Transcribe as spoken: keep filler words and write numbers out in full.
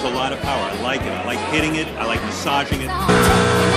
a lot of power. I like it. I like hitting it. I like massaging it.